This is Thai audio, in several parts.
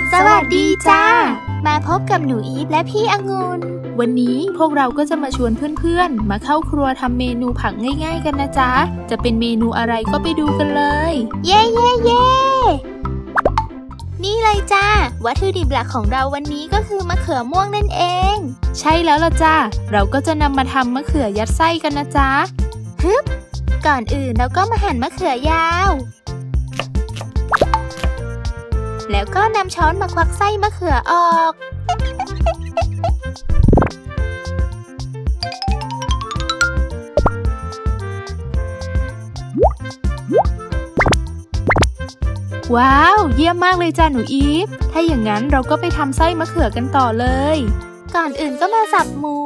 สวัสดีจ้ามาพบกับหนูอีฟและพี่องุ่นวันนี้พวกเราก็จะมาชวนเพื่อนๆมาเข้าครัวทำเมนูผักง่ายๆกันนะจ๊ะจะเป็นเมนูอะไรก็ไปดูกันเลยเย้เย้เย้นี่เลยจ้าวัตถุดิบหลักของเราวันนี้ก็คือมะเขือม่วงนั่นเองใช่แล้วล่ะจ้าเราก็จะนำมาทำมะเขือยัดไส้กันนะจ๊ะฮึบก่อนอื่นเราก็มาหั่นมะเขือยาวแล้วก็นำช้อนมาควักไส้มะเขือออกว้าวเยี่ยมมากเลยจ้าหนูอีฟถ้าอย่างนั้นเราก็ไปทำไส้มะเขือกันต่อเลยก่อนอื่นก็มาสับหมู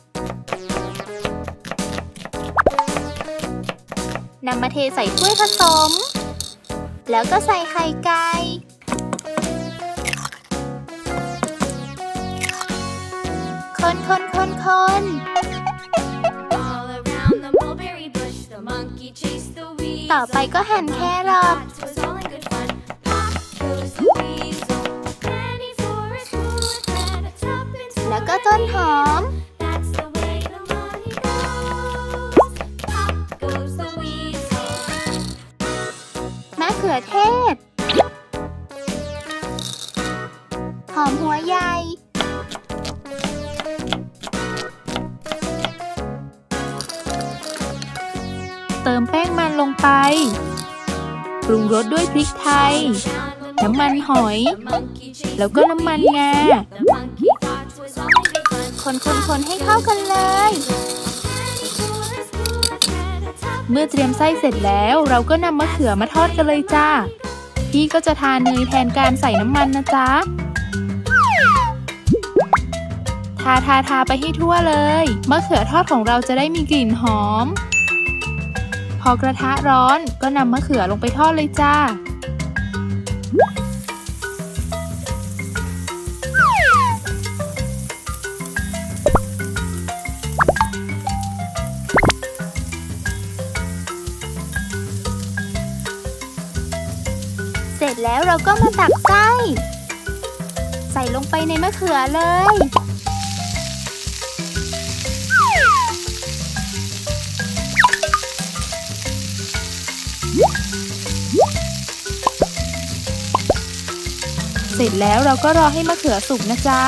นำมาเทใส่ถ้วยผสมแล้วก็ใส่ไข่ไก่คนต่อไปก็หั่นแครอทแล้วก็ต้นหอมมะเขือเทศหอมหัวใหญ่เติมแป้งมันลงไปปรุงรสด้วยพริกไทยน้ำมันหอยแล้วก็น้ำมันงาคนให้เข้ากันเลยเมื่อเตรียมไส้เสร็จแล้วเราก็นำมะเขือมาทอดกันเลยจ้าพี่ก็จะทาเนยแทนการใส่น้ำมันนะจ๊ะทาไปให้ทั่วเลยมะเขือทอดของเราจะได้มีกลิ่นหอมพอกระทะร้อนก็นำมะเขือลงไปทอดเลยจ้าเสร็จแล้วเราก็มาตักไส้ใส่ลงไปในมะเขือเลยเสร็จแล้วเราก็รอให้มะเขือสุกนะจ๊ะ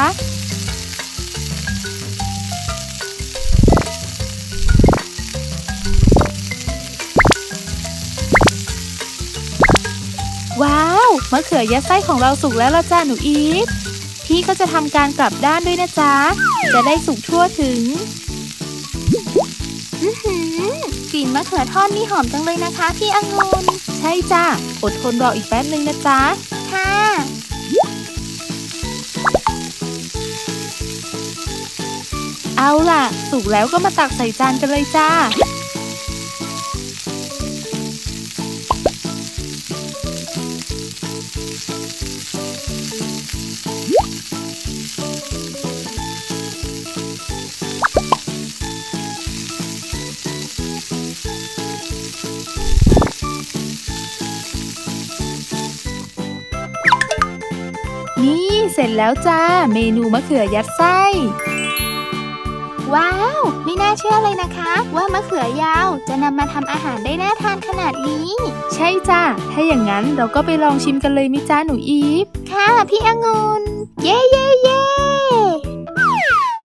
ว้าวมะเขือยัดไส้ของเราสุกแล้วล่ะจ้าหนูอีฟพี่ก็จะทำการกลับด้านด้วยนะจ๊ะจะได้สุกทั่วถึงกลิ่นมะเขือทอดนี่หอมจังเลยนะคะพี่องุ่นใช่จ้าอดทนรออีกแป๊บนึงนะจ๊ะค่ะเอาล่ะสุกแล้วก็มาตักใส่จานกันเลยจ้านี่เสร็จแล้วจ้าเมนูมะเขือยัดไส้ว้าวไม่น่าเชื่อเลยนะคะว่ามะเขือยาวจะนำมาทำอาหารได้น่าทานขนาดนี้ใช่จ้าถ้าอย่างนั้นเราก็ไปลองชิมกันเลยมิจ้าหนูอีฟค่ะพี่องุ่นเย้